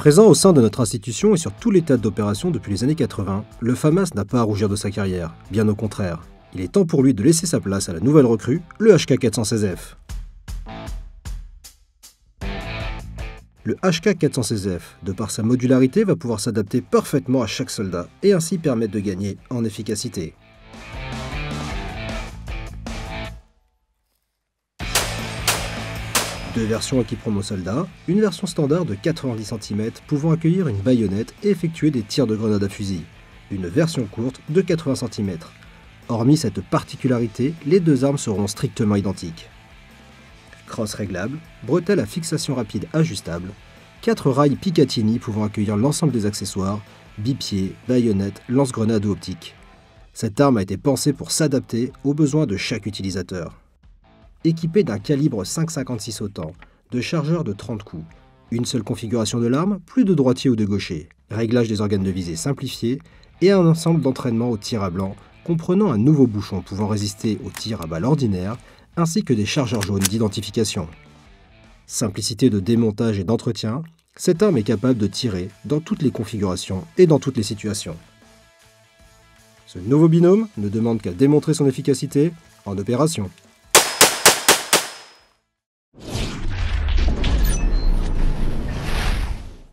Présent au sein de notre institution et sur tous les théâtres d'opération depuis les années 80, le FAMAS n'a pas à rougir de sa carrière, bien au contraire. Il est temps pour lui de laisser sa place à la nouvelle recrue, le HK416F. Le HK416F, de par sa modularité, va pouvoir s'adapter parfaitement à chaque soldat et ainsi permettre de gagner en efficacité. Deux versions équiperont nos soldats, une version standard de 90 cm pouvant accueillir une baïonnette et effectuer des tirs de grenade à fusil, une version courte de 80 cm. Hormis cette particularité, les deux armes seront strictement identiques. Crosse réglable, bretelle à fixation rapide ajustable, 4 rails Picatinny pouvant accueillir l'ensemble des accessoires, bipied, baïonnette, lance-grenade ou optique. Cette arme a été pensée pour s'adapter aux besoins de chaque utilisateur. Équipée d'un calibre 5,56 autant, de chargeur de 30 coups, une seule configuration de l'arme, plus de droitier ou de gaucher, réglage des organes de visée simplifié et un ensemble d'entraînement au tir à blanc comprenant un nouveau bouchon pouvant résister au tir à balle ordinaire ainsi que des chargeurs jaunes d'identification. Simplicité de démontage et d'entretien, cette arme est capable de tirer dans toutes les configurations et dans toutes les situations. Ce nouveau binôme ne demande qu'à démontrer son efficacité en opération.